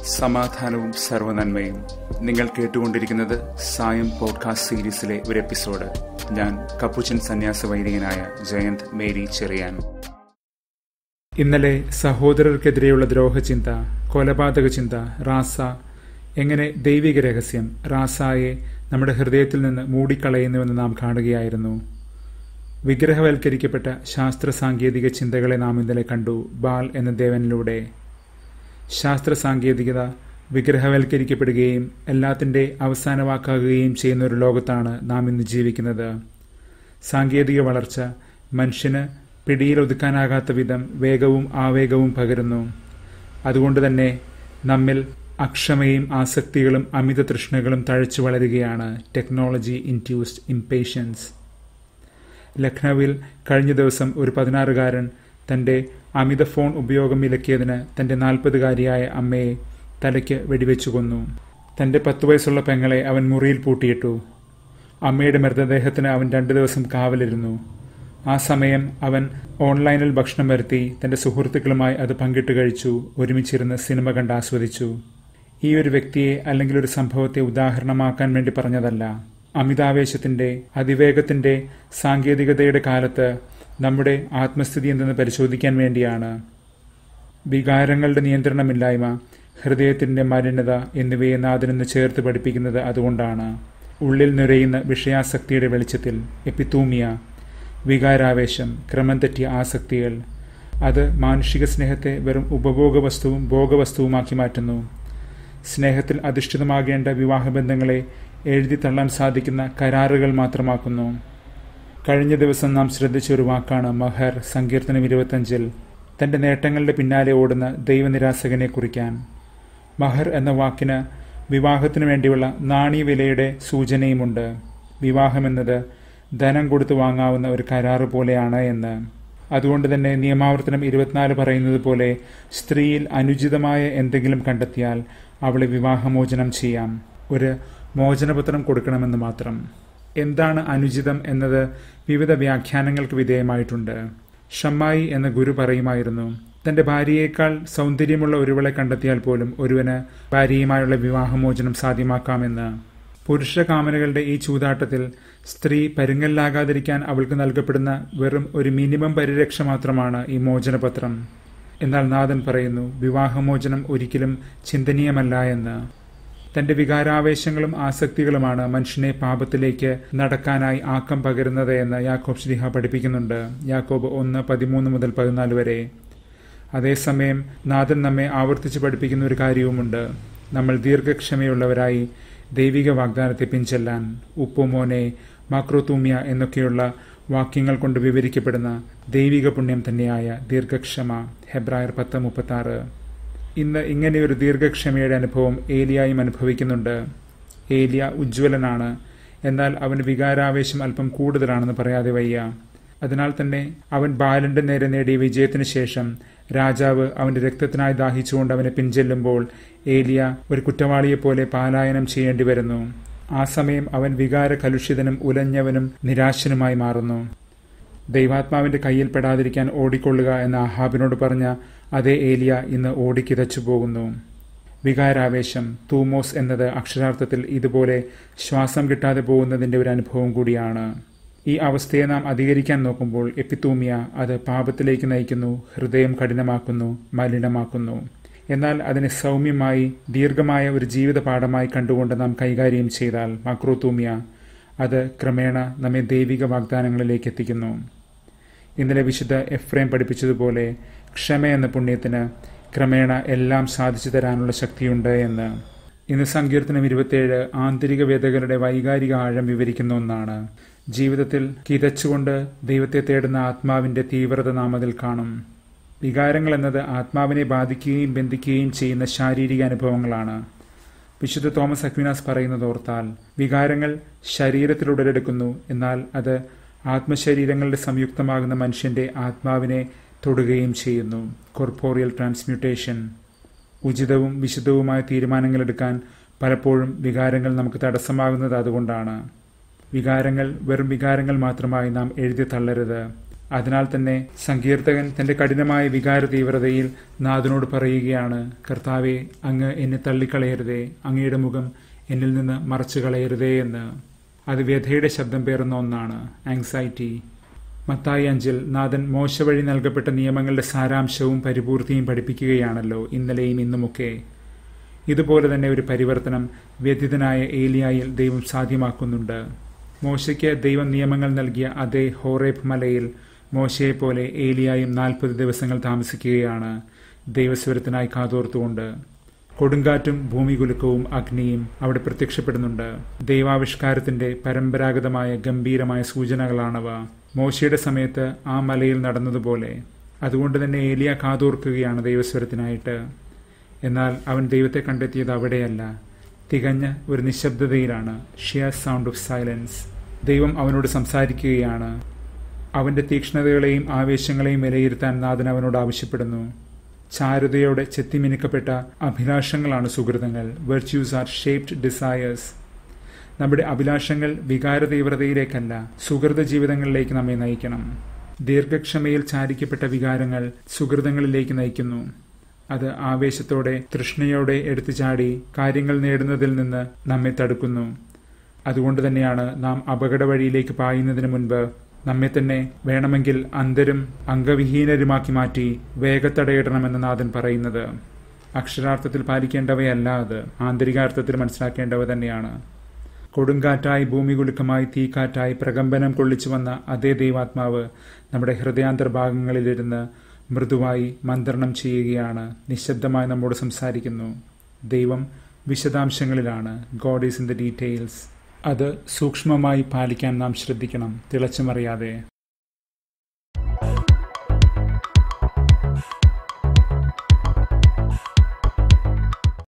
സമാധാനവും സർവ്വനന്മയും. നിങ്ങൾ കേട്ടുകൊണ്ടിരിക്കുന്നത് സായം പോഡ്കാസ്റ്റ് സീരീസിലെ ഒരു എപ്പിസോഡ്. ഞാൻ കപ്പുച്ചൻ സന്യാസ വൈദികനായ ജയന്ത് മേരി ചെറിയാൻ. ഇന്നലെ സഹോദരർക്കെതിരെയുള്ള ദ്രോഹചിന്ത, കൊലപാതക ചിന്ത, റാസ എങ്ങനെ ദൈവിക രഹസ്യം റാസായെ നമ്മുടെ ഹൃദയത്തിൽ നിന്ന് മൂടിക്കളയുന്നുവെന്ന് നാം കാണുകയായിരുന്നു. വിഗ്രഹവൽക്കരിക്കപ്പെട്ട ശാസ്ത്ര സാങ്കേതിക ചിന്തകളെ നാം ഇന്നലെ കണ്ടു ബാൽ എന്ന ദേവനിലൂടെ. ശാസ്ത്ര സാങ്കേതികത വിഗ്രഹവൽക്കരിക്കപ്പെടുകയും എല്ലാത്തിൻ്റെ അവസാന വാക്കാകുകയും ചെയ്യുന്ന ഒരു ലോകത്താണ് നാം ഇന്ന് ജീവിക്കുന്നത്. സാങ്കേതിക വളർച്ച മനുഷ്യന് പിടിയിലൊതുക്കാനാകാത്ത വിധം വേഗവും ആവേഗവും പകരുന്നു. അതുകൊണ്ട് തന്നെ നമ്മിൽ അക്ഷമയും ആസക്തികളും അമിത തൃഷ്ണകളും തഴച്ചു വളരുകയാണ്. Technology induced impatience. ലക്നൌവിൽ കഴിഞ്ഞ ദിവസം ഒരു 16-കാരൻ തൻ്റെ അമിത ഫോൺ ഉപയോഗം വിലക്കിയതിന് തൻ്റെ 40-കാരിയായ അമ്മയെ തലയ്ക്ക് വെടിവെച്ചു കൊന്നു. തൻ്റെ 10 വയസ്സുള്ള പെങ്ങളെ അവൻ മുറിയിൽ പൂട്ടിയിട്ടു. അമ്മയുടെ മൃതദേഹത്തിന് അവൻ 2 ദിവസം കാവലിരുന്നു. ആ സമയം അവൻ ഓൺലൈനിൽ ഭക്ഷണം വരുത്തി തൻ്റെ സുഹൃത്തുക്കളുമായി അത് പങ്കിട്ട് കഴിച്ചു. ഒരുമിച്ചിരുന്ന് സിനിമ കണ്ട് ആസ്വദിച്ചു. ഈ ഒരു വ്യക്തിയെ അല്ലെങ്കിൽ ഒരു സംഭവത്തെ ഉദാഹരണമാക്കാൻ വേണ്ടി പറഞ്ഞതല്ല. അമിതാവേശത്തിൻ്റെ, അതിവേഗത്തിൻ്റെ, സാങ്കേതികതയുടെ കാലത്ത് നമ്മുടെ ആത്മസ്ഥിതി എന്തെന്ന് പരിശോധിക്കാൻ വേണ്ടിയാണ്. വികാരങ്ങളുടെ നിയന്ത്രണമില്ലായ്മ, ഹൃദയത്തിൻ്റെ മലിനത എന്നിവയെ നാഥനെന്ന് ചേർത്ത് പഠിപ്പിക്കുന്നത് അതുകൊണ്ടാണ്. ഉള്ളിൽ നിറയുന്ന വിഷയാസക്തിയുടെ വെളിച്ചത്തിൽ എപ്പിത്തൂമിയ, വികാരാവേശം, ക്രമം തെറ്റിയ ആസക്തികൾ, അത് മാനുഷിക സ്നേഹത്തെ വെറും ഉപഭോഗവസ്തുവും ഭോഗവസ്തുവുമാക്കി മാറ്റുന്നു. സ്നേഹത്തിൽ അധിഷ്ഠിതമാകേണ്ട വിവാഹബന്ധങ്ങളെ എഴുതി തള്ളാൻ സാധിക്കുന്ന കരാറുകൾ മാത്രമാക്കുന്നു. കഴിഞ്ഞ ദിവസം നാം ശ്രദ്ധിച്ച ഒരു വാക്കാണ് മഹർ. സങ്കീർത്തനം 25 തൻ്റെ നേട്ടങ്ങളുടെ പിന്നാലെ ഓടുന്ന ദൈവനിരാസകനെ കുറിക്കാൻ. മഹർ എന്ന വാക്കിന് വിവാഹത്തിനു വേണ്ടിയുള്ള നാണയവിലയുടെ സൂചനയുമുണ്ട്. വിവാഹമെന്നത് ധനം കൊടുത്തു വാങ്ങാവുന്ന ഒരു കരാറ് പോലെയാണ് എന്ന്. അതുകൊണ്ട് തന്നെ നിയമാവർത്തനം 24 പറയുന്നത് പോലെ സ്ത്രീയിൽ അനുചിതമായ എന്തെങ്കിലും കണ്ടെത്തിയാൽ അവളെ വിവാഹമോചനം ചെയ്യാം. ഒരു മോചനപത്രം കൊടുക്കണമെന്ന് മാത്രം. എന്താണ് അനുചിതം എന്നത് വിവിധ വ്യാഖ്യാനങ്ങൾക്ക് വിധേയമായിട്ടുണ്ട്. ഷമ്മായി എന്ന ഗുരു പറയുമായിരുന്നു, തൻ്റെ ഭാര്യയേക്കാൾ സൗന്ദര്യമുള്ള ഒരുവളെ കണ്ടെത്തിയാൽ പോലും ഒരുവന് ഭാര്യയുമായുള്ള വിവാഹമോചനം സാധ്യമാക്കാമെന്ന്. പുരുഷ കാമനകളുടെ ഈ ചൂതാട്ടത്തിൽ സ്ത്രീ പരുങ്ങല്ലാകാതിരിക്കാൻ അവൾക്ക് നൽകപ്പെടുന്ന വെറും ഒരു മിനിമം പരിരക്ഷ മാത്രമാണ് ഈ മോചനപത്രം. എന്നാൽ നാഥൻ പറയുന്നു, വിവാഹമോചനം ഒരിക്കലും ചിന്തനീയമല്ല എന്ന്. തൻ്റെ വികാരാവേശങ്ങളും ആസക്തികളുമാണ് മനുഷ്യനെ പാപത്തിലേക്ക് നടക്കാനായി ആക്കം പകരുന്നത് എന്ന് യാക്കോബ് ശ്ലീഹ പഠിപ്പിക്കുന്നുണ്ട്. യാക്കോബ് 1:13-14 വരെ. അതേസമയം നാഥൻ നമ്മെ ആവർത്തിച്ച് പഠിപ്പിക്കുന്ന ഒരു കാര്യവുമുണ്ട്. നമ്മൾ ദീർഘക്ഷമയുള്ളവരായി ദൈവിക വാഗ്ദാനത്തെ പിൻചെല്ലാൻ. ഉപ്പുമോനെ, മാക്രോതൂമ്യ എന്നൊക്കെയുള്ള വാക്യങ്ങൾ കൊണ്ട് വിവരിക്കപ്പെടുന്ന ദൈവിക പുണ്യം തന്നെയായ ദീർഘക്ഷമ. ഹെബ്രായർ 10:36. ഇന്ന് ഇങ്ങനെയൊരു ദീർഘക്ഷമയുടെ അനുഭവം ഏലിയായും അനുഭവിക്കുന്നുണ്ട്. ഏലിയ ഉജ്ജ്വലനാണ്, എന്നാൽ അവന് വികാരാവേശം അല്പം കൂടുതലാണെന്ന് പറയാതെ വയ്യ. അതിനാൽ തന്നെ അവൻ ബാലന്റെ നേരെ നേടിയ വിജയത്തിന് ശേഷം രാജാവ് അവന്റെ രക്തത്തിനായി ദാഹിച്ചുകൊണ്ട് അവനെ പിൻചെല്ലുമ്പോൾ ഏലിയ ഒരു കുറ്റവാളിയെപ്പോലെ പലായനം ചെയ്യേണ്ടി വരുന്നു. ആ സമയം അവൻ വികാര കലുഷിതനും ഉലഞ്ഞവനും നിരാശനുമായി മാറുന്നു. ദൈവാത്മാവിന്റെ കയ്യിൽ പെടാതിരിക്കാൻ ഓടിക്കൊള്ളുക എന്ന ആഹാബിനോട് പറഞ്ഞ അതേ ഏലിയ ഇന്ന് ഓടിക്കിതച്ചു പോകുന്നു. വികാരാവേശം, തൂമോസ് എന്നത് അക്ഷരാർത്ഥത്തിൽ ഇതുപോലെ ശ്വാസം കിട്ടാതെ പോകുന്നതിൻ്റെ ഒരു അനുഭവം കൂടിയാണ്. ഈ അവസ്ഥയെ നാം അധികരിക്കാൻ നോക്കുമ്പോൾ എപ്പിത്തൂമിയ, അത് പാപത്തിലേക്ക് നയിക്കുന്നു, ഹൃദയം കഠിനമാക്കുന്നു, മലിനമാക്കുന്നു. എന്നാൽ അതിനെ സൗമ്യമായി ദീർഘമായ ഒരു ജീവിത പാഠമായി കണ്ടുകൊണ്ട് നാം കൈകാര്യം ചെയ്താൽ മാക്രോതൂമിയ, അത് ക്രമേണ നമ്മെ ദൈവിക വാഗ്ദാനങ്ങളിലേക്ക് എത്തിക്കുന്നു. ഇന്നലെ വിശുദ്ധ എഫ്രേം പഠിപ്പിച്ചതുപോലെ ക്ഷമ എന്ന പുണ്യത്തിന് ക്രമേണ എല്ലാം സാധിച്ചു തരാനുള്ള ശക്തിയുണ്ട് എന്ന്. ഇന്ന് സങ്കീർത്തനം 27 ആന്തരിക വേദകരുടെ വൈകാരിക ആഴം വിവരിക്കുന്ന ഒന്നാണ്. ജീവിതത്തിൽ കിതച്ചുകൊണ്ട് ദൈവത്തെ തേടുന്ന ആത്മാവിൻ്റെ തീവ്രത നാം അതിൽ കാണും. വികാരങ്ങൾ എന്നത് ആത്മാവിനെ ബാധിക്കുകയും ബന്ധിക്കുകയും ചെയ്യുന്ന ശാരീരിക അനുഭവങ്ങളാണ്. വിശുദ്ധ തോമസ് അക്വിനാസ് പറയുന്നത് ഓർത്താൽ, വികാരങ്ങൾ ശരീരത്തിൽ ഉടലെടുക്കുന്നു, എന്നാൽ അത് ആത്മശരീരങ്ങളുടെ സംയുക്തമാകുന്ന മനുഷ്യൻ്റെ ആത്മാവിനെ തൊടുകയും ചെയ്യുന്നു. Corporeal transmutation. ഉചിതവും വിശുദ്ധവുമായ തീരുമാനങ്ങളെടുക്കാൻ പലപ്പോഴും വികാരങ്ങൾ നമുക്ക് തടസ്സമാകുന്നത് അതുകൊണ്ടാണ്. വികാരങ്ങൾ വെറും വികാരങ്ങൾ മാത്രമായി നാം എഴുതി തള്ളരുത്. അതിനാൽ തന്നെ സങ്കീർത്തകൻ തന്റെ കഠിനമായ വികാര തീവ്രതയിൽ നാഥനോട് പറയുകയാണ്, കർത്താവെ, അങ്ങ് എന്നെ തള്ളിക്കളയരുതേ, അങ്ങയുടെ മുഖം എന്നിൽ നിന്ന് മറച്ചു കളയരുതേ എന്ന്. അത് വ്യഥയുടെ ശബ്ദം പേറുന്ന ഒന്നാണ്, ആങ്സൈറ്റി. മത്തായി 5 നാഥൻ മോശ വഴി നൽകപ്പെട്ട നിയമങ്ങളുടെ സാരാംശവും പരിപൂർത്തിയും പഠിപ്പിക്കുകയാണല്ലോ, ഇന്നലെയും ഇന്നുമൊക്കെ. ഇതുപോലെ തന്നെ ഒരു പരിവർത്തനം വ്യഥിതനായ ഏലിയായിൽ ദൈവം സാധ്യമാക്കുന്നുണ്ട്. മോശയ്ക്ക് ദൈവം നിയമങ്ങൾ നൽകിയ അതേ ഹോറേബ് മലയിൽ മോശയെപ്പോലെ ഏലിയായും 40 ദിവസങ്ങൾ താമസിക്കുകയാണ്, ദൈവസ്വരത്തിനായി കാതോർത്തുകൊണ്ട്. കൊടുങ്കാറ്റും ഭൂമികുലുക്കവും അഗ്നിയും അവിടെ പ്രത്യക്ഷപ്പെടുന്നുണ്ട്. ദൈവാവിഷ്കാരത്തിന്റെ പരമ്പരാഗതമായ ഗംഭീരമായ സൂചനകളാണവ. മോശയുടെ സമയത്ത് ആ മലയിൽ നടന്നതുപോലെ. അതുകൊണ്ട് തന്നെ ഏലിയ കാതോർക്കുകയാണ് ദൈവസ്വരത്തിനായിട്ട്. എന്നാൽ അവൻ ദൈവത്തെ കണ്ടെത്തിയത് അവിടെയല്ല, തികഞ്ഞ ഒരു നിശബ്ദതയിലാണ്. Sheer sound of silence. ദൈവം അവനോട് സംസാരിക്കുകയാണ്. അവന്റെ തീക്ഷ്ണതകളെയും ആവേശങ്ങളെയും വിലയിരുത്താൻ നാഥൻ അവനോട് ആവശ്യപ്പെടുന്നു. ചാരുതയോടെ ചെത്തിമിനുക്കപ്പെട്ട അഭിലാഷങ്ങളാണ് സുഹൃതങ്ങൾ. Virtues are shaped desires. നമ്മുടെ അഭിലാഷങ്ങൾ വികാര തീവ്രതയിലേക്കല്ല, സുഹൃത ജീവിതങ്ങളിലേക്ക് നമ്മെ നയിക്കണം. ദീർഘക്ഷമയിൽ ചാരിക്കപ്പെട്ട വികാരങ്ങൾ സുഹൃതങ്ങളിലേക്ക് നയിക്കുന്നു. അത് ആവേശത്തോടെ തൃഷ്ണയോടെ എടുത്തു ചാടി കാര്യങ്ങൾ നേടുന്നതിൽ നിന്ന് നമ്മെ തടുക്കുന്നു. അതുകൊണ്ട് തന്നെയാണ് നാം അപകട വഴിയിലേക്ക് പായുന്നതിന് മുൻപ് നമ്മെ തന്നെ വേണമെങ്കിൽ അന്ധരും അംഗവിഹീനരുമാക്കി മാറ്റി വേഗത്തടയിടണമെന്ന് നാഥൻ പറയുന്നത്. അക്ഷരാർത്ഥത്തിൽ പാലിക്കേണ്ടവയല്ല അത്, ആന്തരികാർത്ഥത്തിൽ മനസ്സിലാക്കേണ്ടവ തന്നെയാണ്. കൊടുങ്കാറ്റായി ഭൂമികുലുക്കമായി തീക്കാറ്റായി പ്രകമ്പനം കൊള്ളിച്ചു വന്ന അതേ ദൈവാത്മാവ് നമ്മുടെ ഹൃദയാന്തർഭാഗങ്ങളിലിരുന്ന് മൃദുവായി മന്ത്രണം ചെയ്യുകയാണ്, നിശബ്ദമായി നമ്മോട് സംസാരിക്കുന്നു. ദൈവം വിശദാംശങ്ങളിലാണ്. God is in the details. അത് സൂക്ഷ്മമായി പാലിക്കാൻ നാം ശ്രദ്ധിക്കണം, തിളച്ചുമറിയാതെ.